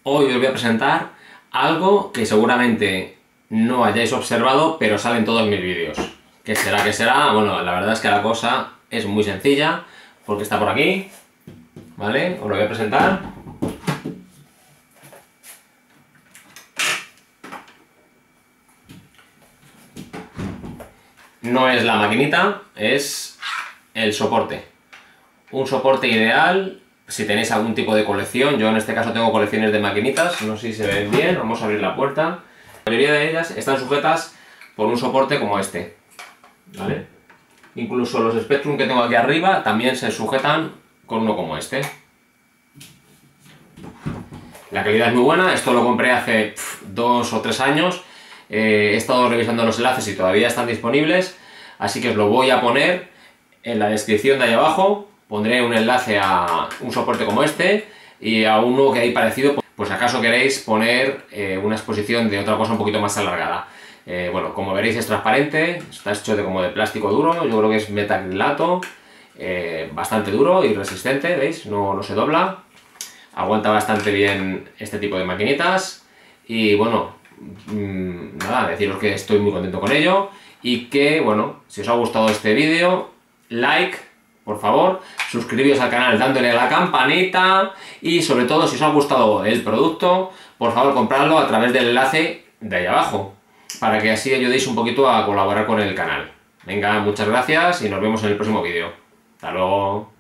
Hoy os voy a presentar algo que seguramente no hayáis observado, pero sale en todos mis vídeos. ¿Qué será? ¿Qué será? Bueno, la verdad es que la cosa es muy sencilla, porque está por aquí, ¿vale? Os lo voy a presentar. No es la maquinita, es el soporte. Un soporte ideal si tenéis algún tipo de colección. Yo en este caso tengo colecciones de maquinitas, no sé si se ven bien, vamos a abrir la puerta. La mayoría de ellas están sujetas por un soporte como este, ¿vale? Incluso los Spectrum que tengo aquí arriba también se sujetan con uno como este. La calidad es muy buena, esto lo compré hace 2 o 3 años. He estado revisando los enlaces y todavía están disponibles, así que os lo voy a poner en la descripción de ahí abajo. Pondré un enlace a un soporte como este y a uno que hay parecido, pues acaso queréis poner una exposición de otra cosa un poquito más alargada. Bueno, como veréis es transparente, está hecho como de plástico duro, yo creo que es metacrilato, bastante duro y resistente, ¿veis? No se dobla, aguanta bastante bien este tipo de maquinitas y bueno, nada, deciros que estoy muy contento con ello y que, bueno, si os ha gustado este vídeo, like, por favor, suscribíos al canal dándole a la campanita y sobre todo si os ha gustado el producto, por favor compradlo a través del enlace de ahí abajo, para que así ayudéis un poquito a colaborar con el canal. Venga, muchas gracias y nos vemos en el próximo vídeo. Hasta luego.